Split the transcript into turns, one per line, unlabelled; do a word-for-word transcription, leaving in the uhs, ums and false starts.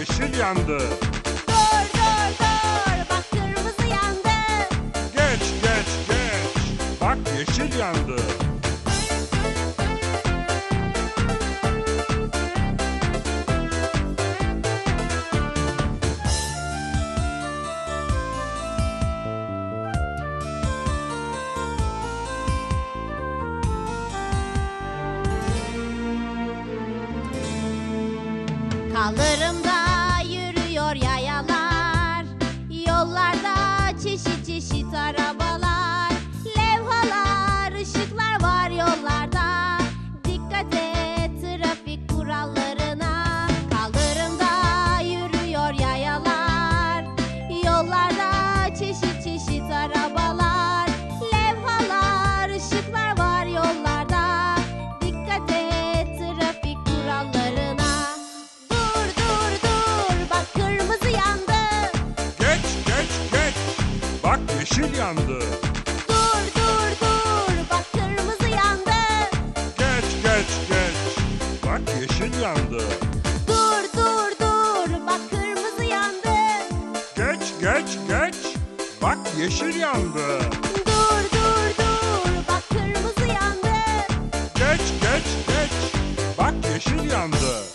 yeşil yandı.
Dur dur dur, bak kırmızı yandı.
Geç geç geç, bak yeşil yandı.
Kaldırımda yürüyor yayalar, yollarda çeşit çeşit arabalar, levhalar, ışıklar var yollarda. Dikkat et trafik kurallarına. Kaldırımda yürüyor yayalar, yollarda çeşit çeşit arabalar, levhalar, ışıklar var yollarda. Dikkat et trafik kurallarına. Dur dur dur, bak kırmızı yandı.
Geç geç geç, bak yeşil yandı.
Dur dur dur, bak kırmızı yandı.
Geç geç geç, bak yeşil yandı.
Dur dur dur, bak kırmızı yandı.
Geç geç geç, bak yeşil yandı.
Dur dur dur, bak kırmızı yandı.
Geç geç geç, bak yeşil yandı.